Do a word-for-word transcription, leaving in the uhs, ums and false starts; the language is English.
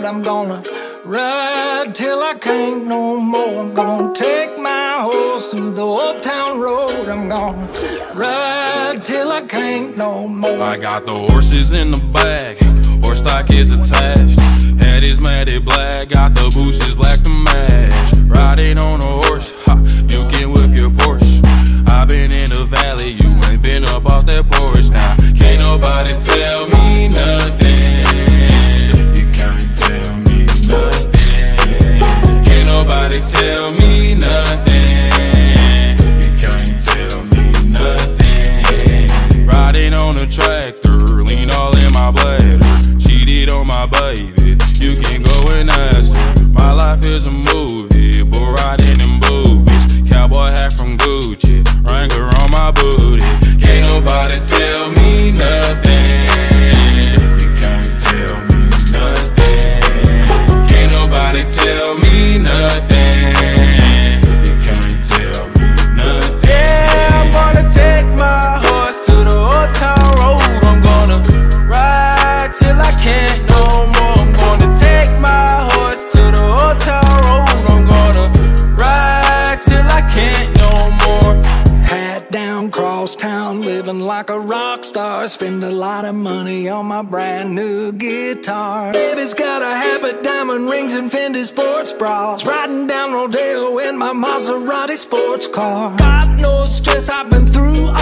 I'm gonna ride till I can't no more. I'm gonna take my horse through the old town road. I'm gonna ride till I can't no more. I got the horses in the back, horse stock is attached. Head is matted black, got the bushes black to match. Riding on a horse, ha, you can whip your Porsche. I been in the valley, you ain't been up off that porch. Now, can't nobody tell me nothing. You can't tell me nothing. Can't nobody tell me nothing. You can't tell me nothing. Riding on a tractor, lean all in my bladder. Cheated on my baby, you can go and ask her. My life is a movie, but riding in boobies. Cowboy hat from Gucci, Wrangler on my booty. Can't nobody tell me nothing. You can't tell me nothing. Can't nobody tell me nothing. You can't tell me nothing. Yeah, I'm gonna take my horse to the old town road. I'm gonna ride till I can't no more. I'm gonna take my horse to the old town road. I'm gonna ride till I can't no more. Hat down, cross town, living like a rock star. Spend a lot of money on my brand new guitar. Baby's got a habit, diamond rings and Fendi sports bras. Riding down Rodeo in my Maserati sports car. God knows stress I've been through.